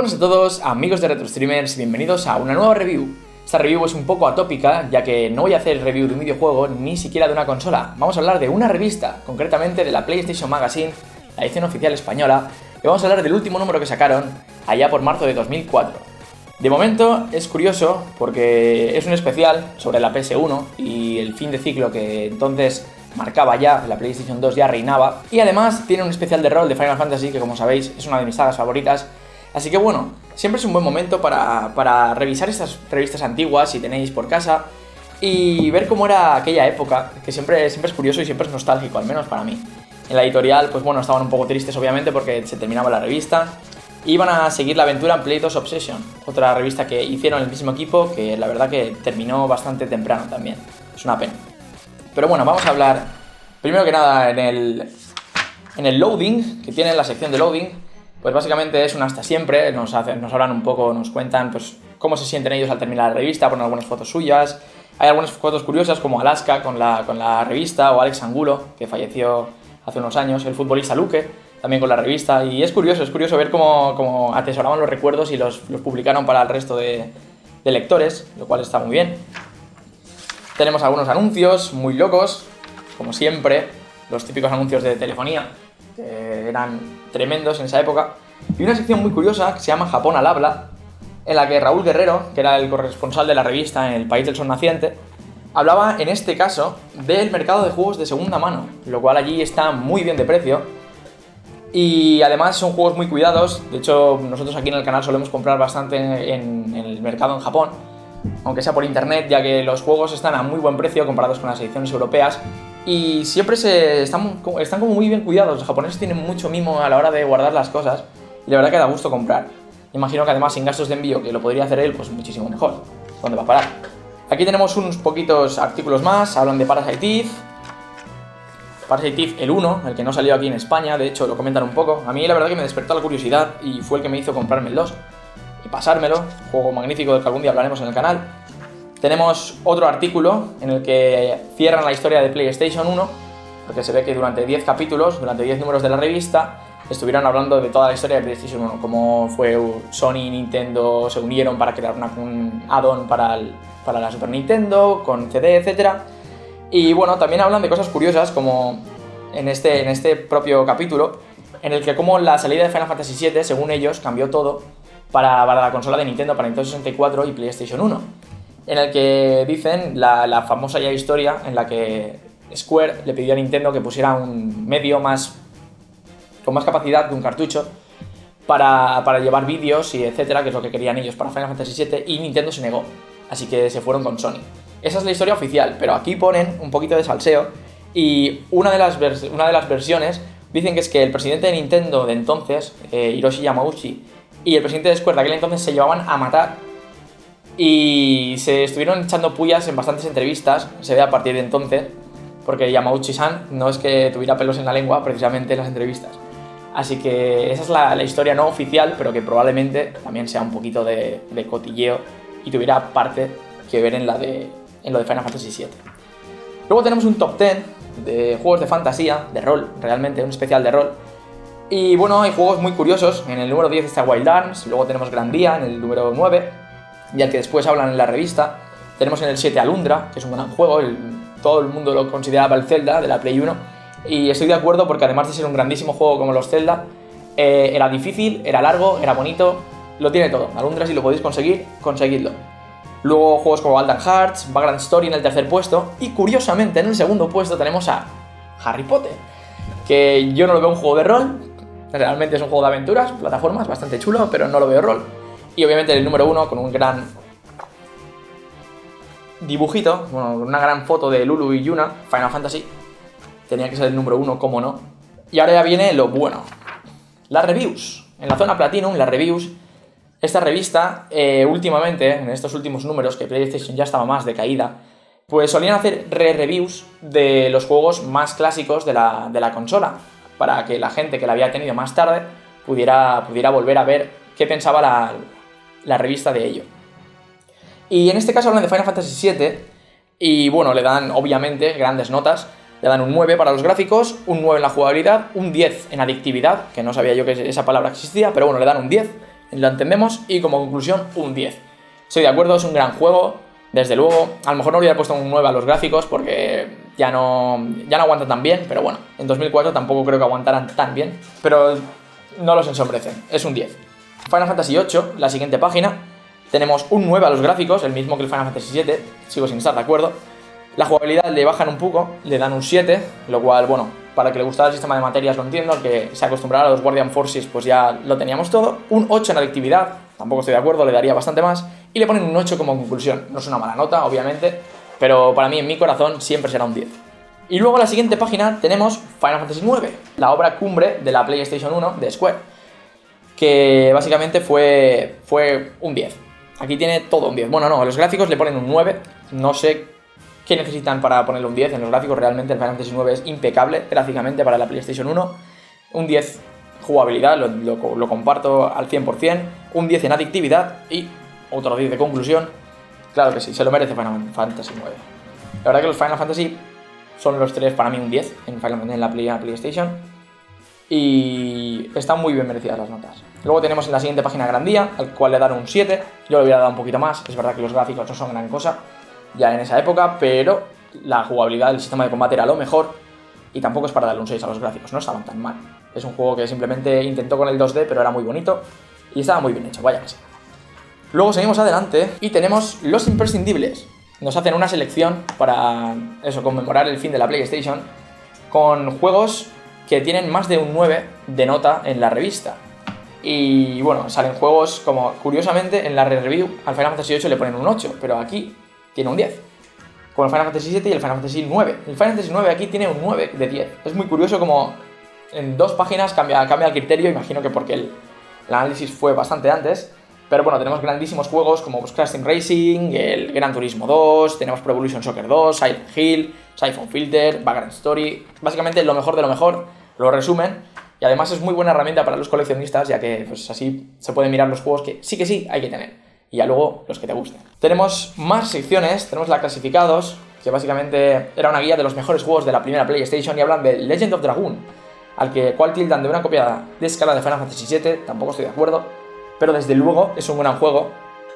Buenas a todos, amigos de RetroStreamers, bienvenidos a una nueva review. Esta review es un poco atópica, ya que no voy a hacer review de un videojuego ni siquiera de una consola. Vamos a hablar de una revista, concretamente de la PlayStation Magazine, la edición oficial española, y vamos a hablar del último número que sacaron allá por marzo de 2004. De momento es curioso porque es un especial sobre la PS1 y el fin de ciclo que entonces marcaba ya, la PlayStation 2 ya reinaba, y además tiene un especial de rol de Final Fantasy que, como sabéis, es una de mis sagas favoritas. Así que bueno, siempre es un buen momento para revisar estas revistas antiguas si tenéis por casa y ver cómo era aquella época, que siempre es curioso y siempre es nostálgico, al menos para mí. En la editorial, pues bueno, estaban un poco tristes obviamente porque se terminaba la revista. Iban a seguir la aventura en Play 2 Obsession, otra revista que hicieron el mismo equipo, que la verdad que terminó bastante temprano también. Es una pena. Pero bueno, vamos a hablar primero que nada en el loading, que tiene la sección de loading. Pues básicamente es un hasta siempre, nos hablan un poco, nos cuentan pues cómo se sienten ellos al terminar la revista, ponen algunas fotos suyas. Hay algunas fotos curiosas como Alaska con la revista, o Alex Angulo, que falleció hace unos años, el futbolista Luque, también con la revista. Y es curioso ver cómo atesoraban los recuerdos y los publicaron para el resto de lectores, lo cual está muy bien. Tenemos algunos anuncios muy locos, como siempre, los típicos anuncios de telefonía, que eran tremendos en esa época. Y una sección muy curiosa que se llama Japón al habla, en la que Raúl Guerrero, que era el corresponsal de la revista en el país del sol naciente, hablaba en este caso del mercado de juegos de segunda mano, lo cual allí está muy bien de precio. Y además son juegos muy cuidados. De hecho, nosotros aquí en el canal solemos comprar bastante en el mercado en Japón, aunque sea por internet, ya que los juegos están a muy buen precio comparados con las ediciones europeas. Y siempre están como muy bien cuidados. Los japoneses tienen mucho mimo a la hora de guardar las cosas y la verdad que da gusto comprar. Imagino que además sin gastos de envío, que lo podría hacer él, pues muchísimo mejor. ¿Dónde va a parar? Aquí tenemos unos poquitos artículos más. Hablan de Parasite Eve. Parasite Eve el 1, el que no salió aquí en España, de hecho lo comentan un poco. A mí la verdad que me despertó la curiosidad y fue el que me hizo comprarme el 2 y pasármelo. Juego magnífico del que algún día hablaremos en el canal. Tenemos otro artículo en el que cierran la historia de PlayStation 1, porque se ve que durante 10 capítulos, durante 10 números de la revista, estuvieron hablando de toda la historia de PlayStation 1, cómo fue Sony y Nintendo se unieron para crear un add-on para la Super Nintendo, con CD, etc. Y bueno, también hablan de cosas curiosas, como en este propio capítulo, en el que como la salida de Final Fantasy VII, según ellos, cambió todo para la consola de Nintendo, para Nintendo 64 y PlayStation 1. En el que dicen la famosa ya historia en la que Square le pidió a Nintendo que pusiera un medio con más capacidad de un cartucho para llevar vídeos y etcétera, que es lo que querían ellos para Final Fantasy VII, y Nintendo se negó, así que se fueron con Sony. Esa es la historia oficial, pero aquí ponen un poquito de salseo y una de las versiones dicen que es que el presidente de Nintendo de entonces, Hiroshi Yamauchi, y el presidente de Square de aquel entonces se llevaban a matar. Y se estuvieron echando pullas en bastantes entrevistas, se ve a partir de entonces, porque Yamauchi-san no es que tuviera pelos en la lengua precisamente en las entrevistas. Así que esa es la historia no oficial, pero que probablemente también sea un poquito de cotilleo y tuviera parte que ver en lo de Final Fantasy VII. Luego tenemos un top 10 de juegos de fantasía, de rol, realmente, un especial de rol. Y bueno, hay juegos muy curiosos. En el número 10 está Wild Arms, luego tenemos Grandia en el número 9, y al que después hablan en la revista. Tenemos en el 7 Alundra, que es un gran juego, todo el mundo lo consideraba el Zelda de la Play 1, y estoy de acuerdo porque además de ser un grandísimo juego como los Zelda, era difícil, era largo, era bonito, lo tiene todo. Alundra, si lo podéis conseguir, conseguidlo. Luego juegos como Valiant Hearts, Vagrant Story en el tercer puesto, y curiosamente en el segundo puesto tenemos a Harry Potter, que yo no lo veo un juego de rol, realmente es un juego de aventuras, plataformas, bastante chulo, pero no lo veo rol. Y obviamente el número 1 con un gran dibujito, bueno, una gran foto de Lulu y Yuna, Final Fantasy. Tenía que ser el número 1, cómo no. Y ahora ya viene lo bueno. Las reviews. En la zona Platinum, las reviews. Esta revista, últimamente, en estos últimos números, que PlayStation ya estaba más decaída, pues solían hacer re-reviews de los juegos más clásicos de la consola, para que la gente que la había tenido más tarde pudiera volver a ver qué pensaba la revista de ello. Y en este caso hablan de Final Fantasy VII y bueno, le dan obviamente grandes notas. Le dan un 9 para los gráficos, un 9 en la jugabilidad, un 10 en adictividad, que no sabía yo que esa palabra existía, pero bueno, le dan un 10 lo entendemos, y como conclusión, un 10. Estoy de acuerdo, es un gran juego, desde luego. A lo mejor no hubiera puesto un 9 a los gráficos porque ya no aguantan tan bien, pero bueno, en 2004 tampoco creo que aguantaran tan bien, pero no los ensombrecen, es un 10. Final Fantasy VIII, la siguiente página, tenemos un 9 a los gráficos, el mismo que el Final Fantasy VII, sigo sin estar de acuerdo. La jugabilidad le bajan un poco, le dan un 7, lo cual, bueno, para que le gustara el sistema de materias lo entiendo, al que se acostumbrara a los Guardian Forces pues ya lo teníamos todo. Un 8 en adictividad, tampoco estoy de acuerdo, le daría bastante más, y le ponen un 8 como conclusión. No es una mala nota, obviamente, pero para mí, en mi corazón, siempre será un 10. Y luego en la siguiente página tenemos Final Fantasy IX, la obra cumbre de la PlayStation 1 de Square, que básicamente fue un 10. Aquí tiene todo un 10. Bueno, no, los gráficos le ponen un 9, no sé qué necesitan para ponerle un 10 en los gráficos. Realmente el Final Fantasy IX es impecable gráficamente para la PlayStation 1. Un 10 jugabilidad, lo comparto al 100%. Un 10 en adictividad y otro 10 de conclusión. Claro que sí, se lo merece Final Fantasy IX. La verdad que los Final Fantasy son los tres para mí un 10 en la PlayStation. Y están muy bien merecidas las notas. Luego tenemos en la siguiente página Grandía, al cual le dan un 7. Yo le hubiera dado un poquito más. Es verdad que los gráficos no son gran cosa ya en esa época, pero la jugabilidad del sistema de combate era lo mejor, y tampoco es para darle un 6 a los gráficos, no estaban tan mal. Es un juego que simplemente intentó con el 2D, pero era muy bonito y estaba muy bien hecho, vaya que sí. Luego seguimos adelante y tenemos los imprescindibles. Nos hacen una selección para eso, conmemorar el fin de la PlayStation, con juegos que tienen más de un 9 de nota en la revista. Y bueno, salen juegos como, curiosamente, en la review al Final Fantasy VIII le ponen un 8, pero aquí tiene un 10. Como el Final Fantasy VII y el Final Fantasy IX. El Final Fantasy IX aquí tiene un 9 de 10. Es muy curioso como en dos páginas cambia el criterio, imagino que porque el análisis fue bastante antes. Pero bueno, tenemos grandísimos juegos como Crash Team Racing, el Gran Turismo 2, tenemos Pro Evolution Soccer 2, Silent Hill, Siphon Filter, Vagrant Story. Básicamente lo mejor de lo mejor, lo resumen. Y además es muy buena herramienta para los coleccionistas, ya que pues así se pueden mirar los juegos que sí hay que tener. Y ya luego los que te gusten. Tenemos más secciones, tenemos la clasificados, que básicamente era una guía de los mejores juegos de la primera PlayStation, y hablan de Legend of Dragoon, cual tildan de una copia de escala de Final Fantasy VII, tampoco estoy de acuerdo, pero desde luego es un gran juego,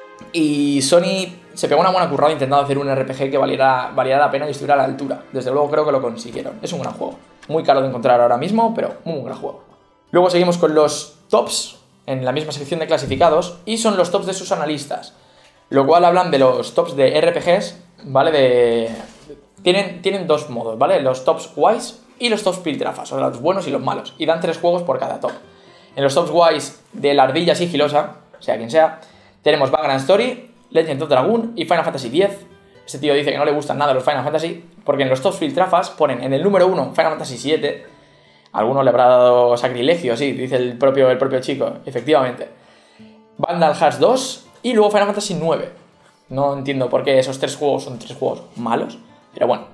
y Sony se pegó una buena currada intentando hacer un RPG que valiera la pena y estuviera a la altura. Desde luego creo que lo consiguieron, es un gran juego, muy caro de encontrar ahora mismo, pero un gran juego. Luego seguimos con los tops, en la misma sección de clasificados, y son los tops de sus analistas, lo cual hablan de los tops de RPGs, ¿vale? Tienen dos modos, ¿vale? Los tops guays y los tops piltrafas, o sea, los buenos y los malos, y dan 3 juegos por cada top. En los tops guays de la ardilla sigilosa, sea quien sea, tenemos Vagrant Story, Legend of Dragoon y Final Fantasy X. Este tío dice que no le gustan nada los Final Fantasy, porque en los tops piltrafas ponen en el número 1 Final Fantasy VII. Alguno le habrá dado sacrilegio, sí, dice el propio chico, efectivamente. Vandal Hearts 2 y luego Final Fantasy IX. No entiendo por qué esos 3 juegos son 3 juegos malos, pero bueno.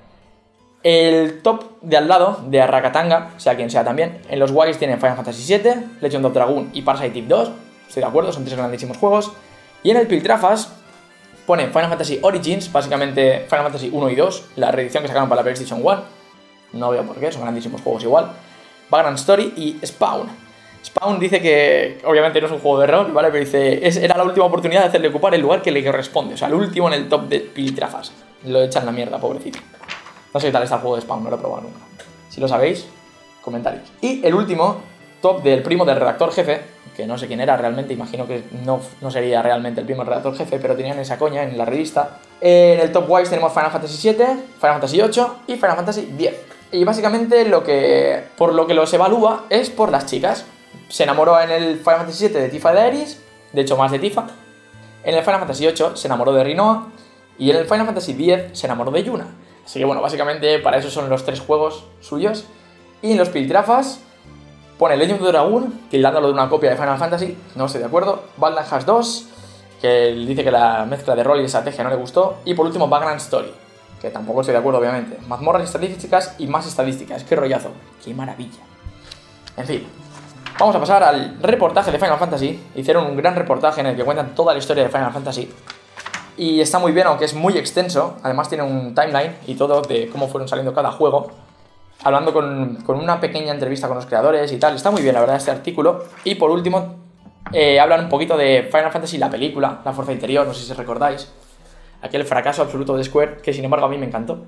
El top de al lado, de Arrakatanga, sea quien sea también, en los guays tienen Final Fantasy VII, Legend of Dragoon y Parasite Eve 2, estoy de acuerdo, son 3 grandísimos juegos. Y en el piltrafas ponen Final Fantasy Origins, básicamente Final Fantasy 1 y 2, la reedición que sacaron para la PlayStation 1. No veo por qué, son grandísimos juegos igual. Vagrant Story y Spawn. Spawn dice que obviamente no es un juego de rol, ¿vale? Pero dice, era la última oportunidad de hacerle ocupar el lugar que le corresponde. O sea, el último en el top de piltrafas. Lo echan la mierda, pobrecito. No sé qué tal está el juego de Spawn, no lo he probado nunca. Si lo sabéis, comentarios. Y el último, top del primo del redactor jefe, que no sé quién era realmente, imagino que no sería realmente el primo del redactor jefe, pero tenían esa coña en la revista. En el top wise tenemos Final Fantasy VII, Final Fantasy VIII y Final Fantasy X. Y básicamente por lo que los evalúa es por las chicas. Se enamoró en el Final Fantasy VII de Tifa de Aeris, de hecho más de Tifa. En el Final Fantasy VIII se enamoró de Rinoa. Y en el Final Fantasy X se enamoró de Yuna. Así que bueno, básicamente para eso son los 3 juegos suyos. Y en los piltrafas pone Legend of Dragoon, tildándolo de una copia de Final Fantasy, no estoy de acuerdo. Vandal Hearts 2, que él dice que la mezcla de rol y estrategia no le gustó. Y por último Vagrant Story, que tampoco estoy de acuerdo obviamente. Mazmorras estadísticas y más estadísticas, qué rollazo, qué maravilla. En fin, vamos a pasar al reportaje de Final Fantasy. Hicieron un gran reportaje en el que cuentan toda la historia de Final Fantasy. Y está muy bien, aunque es muy extenso. Además tiene un timeline y todo de cómo fueron saliendo cada juego, hablando con una pequeña entrevista con los creadores y tal. Está muy bien, la verdad, este artículo. Y por último, Hablan un poquito de Final Fantasy, la película, La Fuerza Interior, no sé si recordáis. Aquel fracaso absoluto de Square, que sin embargo a mí me encantó.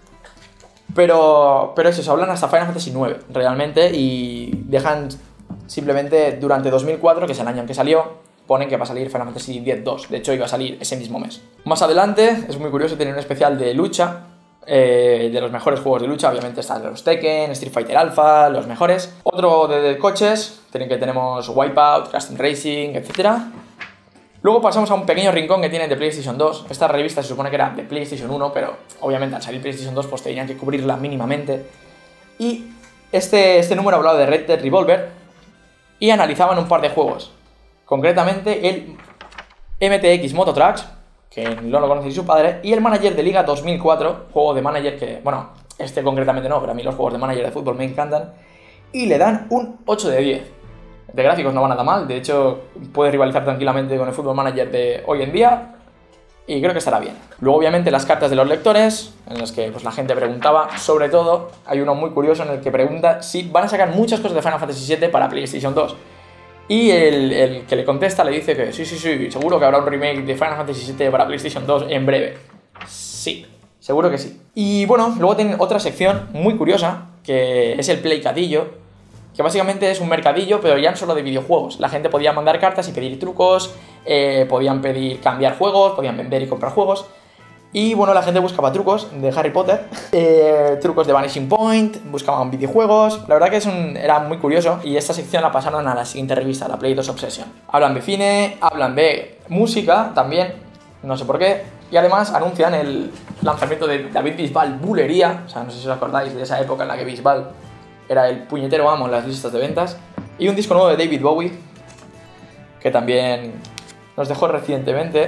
Pero es eso, hablan hasta Final Fantasy IX, realmente, y dejan simplemente durante 2004, que es el año en que salió, ponen que va a salir Final Fantasy X-2. De hecho, iba a salir ese mismo mes. Más adelante, es muy curioso tener un especial de lucha, de los mejores juegos de lucha. Obviamente están los Tekken, Street Fighter Alpha, los mejores. Otro de coches, que tenemos Wipeout, Custom Racing, etc. Luego pasamos a un pequeño rincón que tiene de PlayStation 2. Esta revista se supone que era de PlayStation 1, pero obviamente al salir PlayStation 2 pues tenían que cubrirla mínimamente. Y este número hablaba de Red Dead Revolver y analizaban un par de juegos. Concretamente el MTX Moto Tracks, que no lo conoce ni su padre, y el Manager de Liga 2004, juego de manager que, bueno, este concretamente no, pero a mí los juegos de manager de fútbol me encantan. Y le dan un 8 de 10. De gráficos no va nada mal, de hecho puede rivalizar tranquilamente con el Football Manager de hoy en día y creo que estará bien. Luego obviamente las cartas de los lectores, en las que pues, la gente preguntaba, sobre todo hay uno muy curioso en el que pregunta si van a sacar muchas cosas de Final Fantasy VII para PlayStation 2. Y el que le contesta le dice que sí, seguro que habrá un remake de Final Fantasy VII para PlayStation 2 en breve. Sí, seguro que sí. Y bueno, luego tienen otra sección muy curiosa, que es el Playcadillo, que básicamente es un mercadillo, pero ya no solo de videojuegos. La gente podía mandar cartas y pedir trucos, podían pedir cambiar juegos, podían vender y comprar juegos. Y bueno, la gente buscaba trucos de Harry Potter, trucos de Vanishing Point, buscaban videojuegos. La verdad que era muy curioso y esta sección la pasaron a la siguiente revista, la Play 2 Obsession. Hablan de cine, hablan de música también, no sé por qué. Y además anuncian el lanzamiento de David Bisbal Bulería, o sea, no sé si os acordáis de esa época en la que Bisbal era el puñetero amo en las listas de ventas. Y un disco nuevo de David Bowie, que también nos dejó recientemente.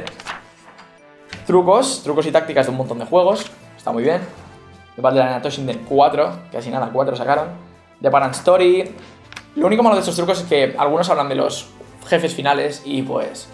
Trucos y tácticas de un montón de juegos, está muy bien. The Battle Arena Toshinden 4, casi nada, 4 sacaron. The Parent Story. Lo único malo de estos trucos es que algunos hablan de los jefes finales y pues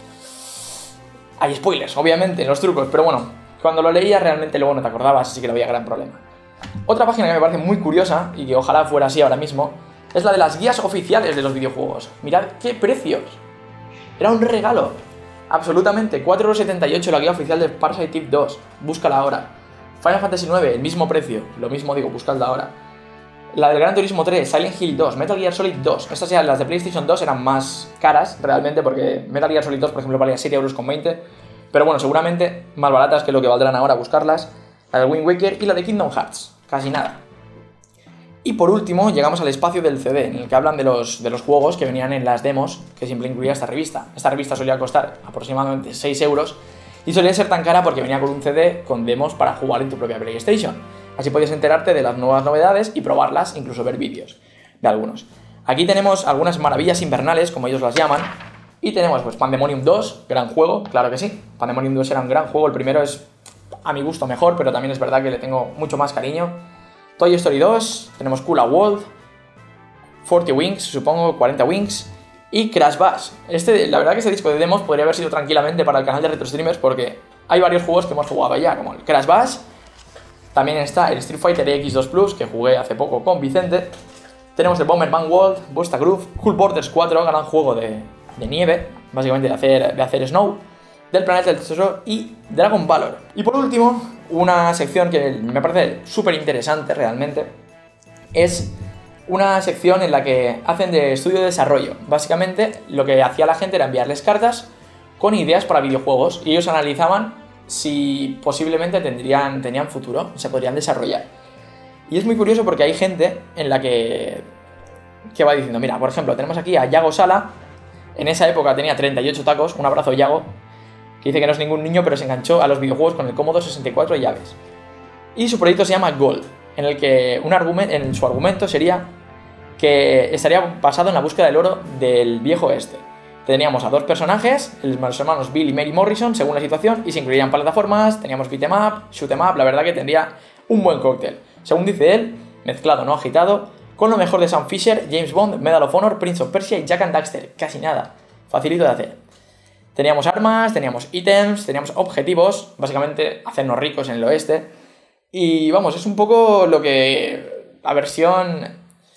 hay spoilers, obviamente, en los trucos, pero bueno, cuando lo leías realmente luego no te acordabas, así que no había gran problema. Otra página que me parece muy curiosa, y que ojalá fuera así ahora mismo, es la de las guías oficiales de los videojuegos. Mirad qué precios. Era un regalo. Absolutamente. 4,78 € la guía oficial de Parasite Eve 2. Búscala ahora. Final Fantasy 9, el mismo precio. Lo mismo digo, buscadla ahora. La del Gran Turismo 3, Silent Hill 2, Metal Gear Solid 2. Estas ya, las de PlayStation 2 eran más caras, realmente, porque Metal Gear Solid 2, por ejemplo, valía 7,20 €. Pero bueno, seguramente más baratas que lo que valdrán ahora buscarlas. La del Wind Waker y la de Kingdom Hearts. Casi nada. Y por último, llegamos al espacio del CD, en el que hablan de los juegos que venían en las demos que siempre incluía esta revista. Esta revista solía costar aproximadamente 6 € y solía ser tan cara porque venía con un CD con demos para jugar en tu propia PlayStation. Así podías enterarte de las nuevas novedades y probarlas, incluso ver vídeos de algunos. Aquí tenemos algunas maravillas invernales, como ellos las llaman, y tenemos pues Pandemonium 2, gran juego, claro que sí. Pandemonium 2 era un gran juego, el primero es a mi gusto mejor, pero también es verdad que le tengo mucho más cariño. Toy Story 2, tenemos Kula World, 40 Wings, supongo, 40 Wings, y Crash Bash. La verdad que este disco de demos podría haber sido tranquilamente para el canal de Retro Streamers porque hay varios juegos que hemos jugado ya, como el Crash Bash. También está el Street Fighter X2 Plus, que jugué hace poco con Vicente. Tenemos el Bomberman World, Busta Groove, Cool Borders 4, gran juego de nieve, básicamente de hacer snow, del Planeta del Tesoro, y Dragon Valor. Y por último, una sección que me parece súper interesante realmente, es una sección en la que hacen de estudio de desarrollo. Básicamente lo que hacía la gente era enviarles cartas con ideas para videojuegos y ellos analizaban si posiblemente tenían futuro, se podrían desarrollar. Y es muy curioso porque hay gente en la que va diciendo, mira, por ejemplo, tenemos aquí a Yago Sala, en esa época tenía 38 tacos, un abrazo Yago, que dice que no es ningún niño, pero se enganchó a los videojuegos con el Commodore 64 y llaves. Y su proyecto se llama Gold, en el que su argumento sería que estaría basado en la búsqueda del oro del viejo oeste. Teníamos a dos personajes, los hermanos Bill y Mary Morrison, según la situación, y se incluirían plataformas, teníamos beat'em up, shoot'em up, la verdad que tendría un buen cóctel. Según dice él, mezclado, no agitado, con lo mejor de Sam Fisher, James Bond, Medal of Honor, Prince of Persia y Jak and Daxter. Casi nada. Facilito de hacer. Teníamos armas, teníamos ítems, teníamos objetivos, básicamente hacernos ricos en el oeste. Y vamos, es un poco lo que la versión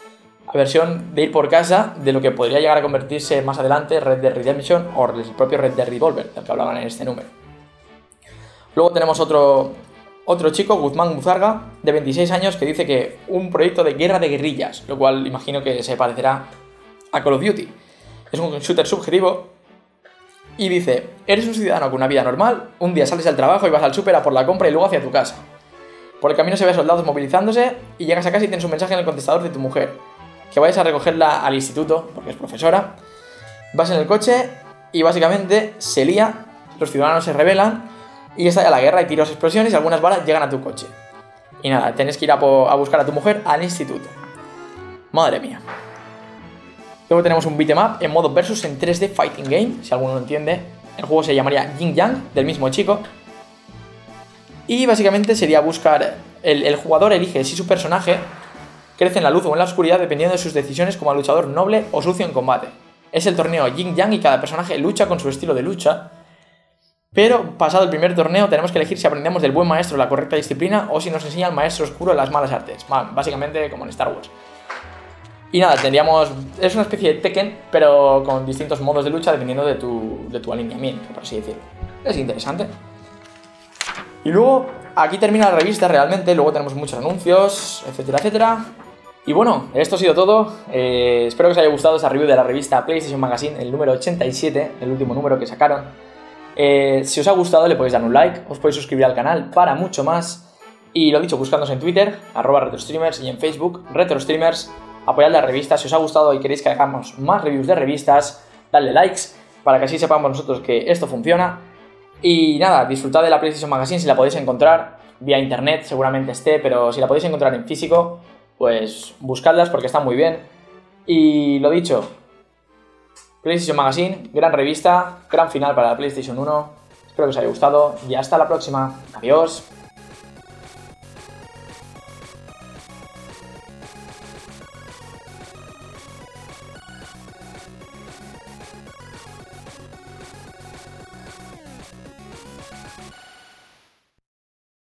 versión de ir por casa de lo que podría llegar a convertirse más adelante Red Dead Redemption o el propio Red Dead Revolver, del que hablaban en este número. Luego tenemos otro chico, Guzmán Buzarga, de 26 años, que dice que un proyecto de guerra de guerrillas, lo cual imagino que se parecerá a Call of Duty. Es un shooter subjetivo y dice: eres un ciudadano con una vida normal, un día sales del trabajo y vas al súper a por la compra y luego hacia tu casa. Por el camino se ve a soldados movilizándose y llegas a casa y tienes un mensaje en el contestador de tu mujer, que vayas a recogerla al instituto, porque es profesora. Vas en el coche y básicamente se lía, los ciudadanos se rebelan y estalla la guerra, hay tiros, explosiones y algunas balas llegan a tu coche. Y nada, tienes que ir a buscar a tu mujer al instituto. Madre mía. Luego tenemos un beat'em up en modo versus en 3D Fighting Game, si alguno lo entiende. El juego se llamaría Yin Yang, del mismo chico. Y básicamente sería buscar... El jugador elige si su personaje crece en la luz o en la oscuridad dependiendo de sus decisiones como luchador noble o sucio en combate. Es el torneo Yin Yang y cada personaje lucha con su estilo de lucha. Pero pasado el primer torneo tenemos que elegir si aprendemos del buen maestro la correcta disciplina o si nos enseña el maestro oscuro las malas artes. Básicamente como en Star Wars. Y nada, tendríamos... Es una especie de Tekken, pero con distintos modos de lucha dependiendo de tu alineamiento, por así decirlo. Es interesante. Y luego, aquí termina la revista realmente, luego tenemos muchos anuncios, etcétera, etcétera. Y bueno, esto ha sido todo. Espero que os haya gustado esta review de la revista PlayStation Magazine, el número 87, el último número que sacaron. Si os ha gustado le podéis dar un like, os podéis suscribir al canal para mucho más. Y lo dicho, buscándonos en Twitter, @RetroStreamers, y en Facebook, RetroStreamers. Apoyad la revista, si os ha gustado y queréis que hagamos más reviews de revistas, dadle likes, para que así sepamos nosotros que esto funciona. Y nada, disfrutad de la PlayStation Magazine si la podéis encontrar vía internet, seguramente esté, pero si la podéis encontrar en físico, pues buscadlas porque están muy bien. Y lo dicho, PlayStation Magazine, gran revista, gran final para la PlayStation 1. Espero que os haya gustado y hasta la próxima. Adiós.